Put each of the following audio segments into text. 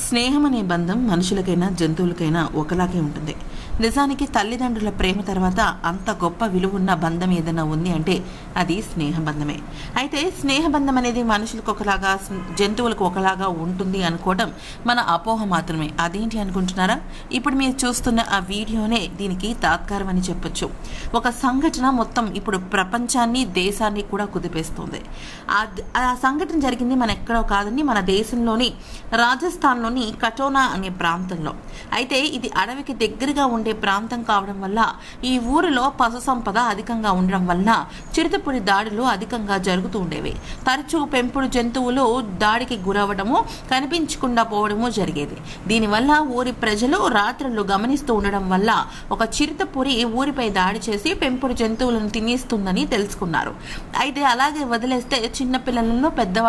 స్నేహం అనే బంధం మనుషులకైనా జంతువులకైనా ఒకలాగే ఉంటుంది. నిజానికి తల్లిదండ్రుల ప్రేమ తర్వాత అంత గొప్ప విలువున్న బంధం ఏదైనా ఉంది అంటే అది స్నేహబంధమే. అయితే స్నేహబంధం అనేది మనుషులకు ఒకలాగా జంతువులకు ఒకలాగా ఉంటుంది అనుకోవడం మన అపోహ మాత్రమే. అదేంటి అనుకుంటున్నారా? ఇప్పుడు మీరు చూస్తున్న ఆ వీడియోనే దీనికి తాత్కారం అని చెప్పొచ్చు. ఒక సంఘటన మొత్తం ఇప్పుడు ప్రపంచాన్ని దేశాన్ని కూడా కుదిపేస్తుంది. ఆ సంఘటన జరిగింది మన ఎక్కడో కాదండి, మన దేశంలోని రాజస్థాన్లోని కటోనా అనే ప్రాంతంలో. అయితే ఇది అడవికి దగ్గరగా ఉండే ప్రాంతం కావడం వల్ల ఈ ఊరిలో పశు సంపద అధికంగా ఉండడం వల్ల చిరుతపులి దాడులు అధికంగా జరుగుతూ ఉండేవి. తరచూ పెంపుడు జంతువులు దాడికి గురవడము, కనిపించకుండా పోవడము జరిగేది. దీనివల్ల ఊరి ప్రజలు రాత్రులు గమనిస్తూ ఉండడం వల్ల ఒక చిరుతపులి ఊరిపై దాడి చేసి పెంపుడు జంతువులను తినేస్తుందని తెలుసుకున్నారు. అయితే అలాగే వదిలేస్తే చిన్నపిల్లలను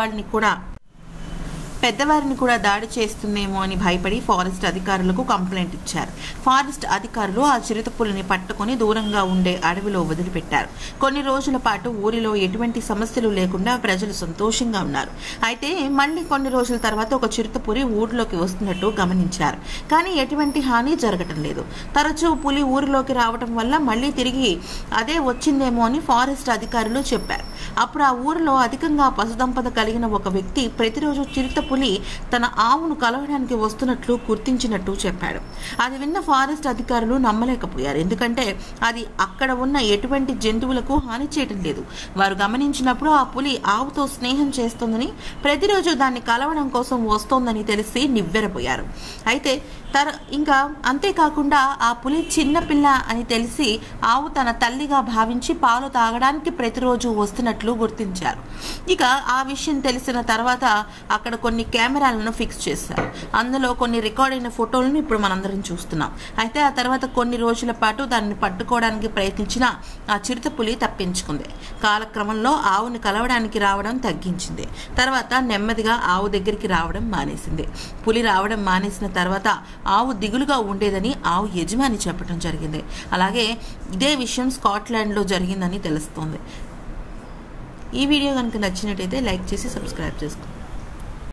పెద్దవారిని కూడా దాడి చేస్తుందేమో అని భయపడి ఫారెస్ట్ అధికారులకు కంప్లైంట్ ఇచ్చారు. ఫారెస్ట్ అధికారులు ఆ చిరుతపులిని పట్టుకుని దూరంగా ఉండే అడవిలో వదిలిపెట్టారు. కొన్ని రోజుల పాటు ఊరిలో ఎటువంటి సమస్యలు లేకుండా ప్రజలు సంతోషంగా ఉన్నారు. అయితే మళ్ళీ కొన్ని రోజుల తర్వాత ఒక చిరుతపులి ఊరిలోకి వస్తున్నట్టు గమనించారు. కానీ ఎటువంటి హాని జరగటం లేదు. తరచూ పులి ఊరిలోకి రావడం వల్ల మళ్ళీ తిరిగి అదే వచ్చిందేమో అని ఫారెస్ట్ అధికారులు చెప్పారు. అప్పుడు ఆ ఊరిలో అధికంగా పశుదంపద కలిగిన ఒక వ్యక్తి ప్రతిరోజు చిరుతపులి తన ఆవును కలవడానికి వస్తున్నట్లు గుర్తించినట్టు చెప్పాడు. అది విన్న ఫారెస్ట్ అధికారులు నమ్మలేకపోయారు. ఎందుకంటే అది అక్కడ ఉన్న ఎటువంటి జంతువులకు హాని చేయటం లేదు. వారు గమనించినప్పుడు ఆ పులి ఆవుతో స్నేహం చేస్తోందని, ప్రతిరోజు దాన్ని కలవడం కోసం వస్తోందని తెలిసి నివ్వెరపోయారు. అయితే ఇంకా అంతేకాకుండా ఆ పులి చిన్నపిల్ల అని తెలిసి ఆవు తన తల్లిగా భావించి పాలు తాగడానికి ప్రతిరోజు వస్తున్నట్లు గుర్తించారు. ఇక ఆ విషయం తెలిసిన తర్వాత అక్కడ కొన్ని కెమెరాలను ఫిక్స్ చేశారు. అందులో కొన్ని రికార్డ్ అయిన ఫోటోలను ఇప్పుడు మనందరం చూస్తున్నాం. అయితే ఆ తర్వాత కొన్ని రోజుల పాటు దాన్ని పట్టుకోవడానికి ప్రయత్నించిన ఆ చిరుతపులి తప్పించుకుంది. కాలక్రమంలో ఆవుని కలవడానికి రావడం తగ్గించింది. తర్వాత నెమ్మదిగా ఆవు దగ్గరికి రావడం మానేసింది. పులి రావడం మానేసిన తర్వాత ఆవు దిగులుగా ఉండేదని ఆవు యజమాని చెప్పడం జరిగింది. అలాగే ఇదే విషయం స్కాట్లాండ్లో జరిగిందని తెలుస్తోంది. ఈ వీడియో కనుక నచ్చినట్టయితే లైక్ చేసి సబ్స్క్రైబ్ చేసుకోండి.